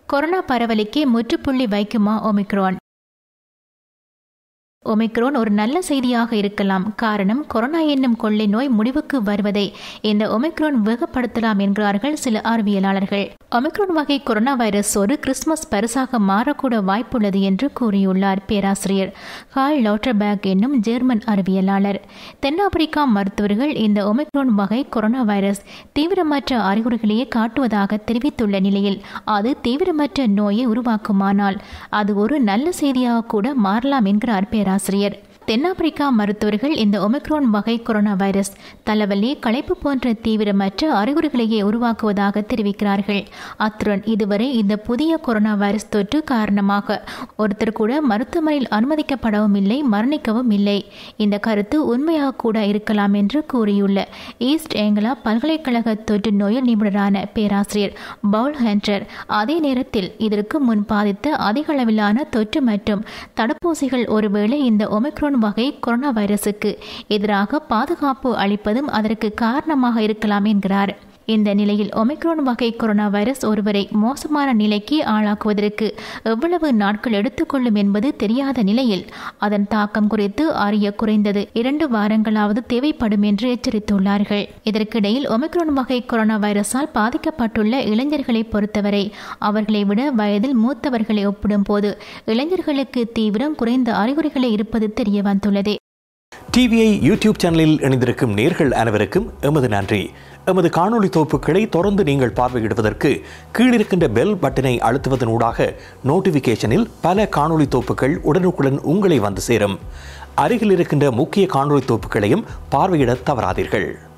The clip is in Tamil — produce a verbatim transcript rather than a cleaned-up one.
கொரோனா பரவலுக்கே முற்றுப்புள்ளி வைக்குமா ஒமிக்ரான்? ஒமிக்ரான் ஒரு நல்ல செய்தியாக இருக்கலாம். காரணம், கொரோனா என்னும் கொள்ளை நோய் முடிவுக்கு வருவதை இந்த ஒமிக்ரான் வேகப்படுத்தலாம் என்கிறார்கள் சில அறிவியலாளர்கள். ஒமிக்ரான் வகை கொரோனா வைரஸ் ஒரு கிறிஸ்துமஸ் பரிசாக மாறக்கூட வாய்ப்புள்ளது என்று கூறியுள்ளார் பேராசிரியர் கார்ல் லோட்டர்பேக் என்னும் ஜெர்மன் அறிவியலாளர். தென்னாப்பிரிக்கா மருத்துவர்கள் இந்த ஒமிக்ரான் வகை கொரோனா வைரஸ் தீவிரமற்ற அறிகுறிகளையே காட்டுவதாக தெரிவித்துள்ள நிலையில் அது தீவிரமற்ற நோயை உருவாக்குமானால் அது ஒரு நல்ல செய்தியாக கூட மாறலாம் என்கிறார் பேராசிரியர். ஆசிரியர் தென்னாப்பிரிக்கா மருத்துவர்கள் இந்த ஒமிக்ரான் வகை கொரோனா வைரஸ் தலைவலி, களைப்பு போன்ற தீவிரமற்ற அறிகுறிகளையே உருவாக்குவதாக தெரிவிக்கிறார்கள். அத்துடன் இதுவரை இந்த புதிய கொரோனா வைரஸ் தொற்று காரணமாக ஒருத்தர் கூட மருத்துவமனையில் அனுமதிக்கப்படவும் இல்லை, மரணிக்கவும் இல்லை. இந்த கருத்து உண்மையாக கூட இருக்கலாம் என்று கூறியுள்ள ஈஸ்ட் ஏங்கிலா பல்கலைக்கழக தொற்று நோயில் நிபுணரான பேராசிரியர் பவுல் ஹென்டர் அதே நேரத்தில் இதற்கு முன் பாதித்த அதிக அளவிலான தொற்று மற்றும் தடுப்பூசிகள் ஒருவேளை இந்த ஒமிக்ரான் வகை கொரோனா வைரசுக்கு எதிராக பாதுகாப்பு அளிப்பதும் அதற்கு காரணமாக இருக்கலாம் என்கிறார். இந்த நிலையில் ஒமிக்ரான் வகை கொரோனா வைரஸ் ஒருவரை மோசமான நிலைக்கு ஆளாக்குவதற்கு எவ்வளவு நாட்கள் எடுத்துக்கொள்ளும் என்பது தெரியாத நிலையில் அதன் தாக்கம் குறித்து அறிய குறைந்தது இரண்டு வாரங்களாவது தேவைப்படும் என்று எச்சரித்துள்ளார்கள். இதற்கிடையில் ஒமிக்ரான் வகை கொரோனா வைரஸால் பாதிக்கப்பட்டுள்ள இளைஞர்களை பொறுத்தவரை அவர்களை விட வயதில் மூத்தவர்களை ஒப்பிடும் போது இளைஞர்களுக்கு தீவிரம் குறைந்த அறிகுறிகளை இருப்பது தெரிய வந்துள்ளது. டிவிஐ யூடியூப் சேனலில் இணைந்திருக்கும் நேர்கள் அனைவருக்கும் எமது நன்றி. எமது காணொளி தொகுப்புகளை தொடர்ந்து நீங்கள் பார்வையிடுவதற்கு கீழிருக்கின்ற பெல் பட்டனை அழுத்துவதனூடாக நோட்டிபிகேஷனில் பல காணொளி தொகுப்புகள் உடனுக்குடன் உங்களை வந்து சேரும். அருகில் இருக்கின்ற முக்கிய காணொளி தொகுப்புகளையும் பார்வையிட தவறாதீர்கள்.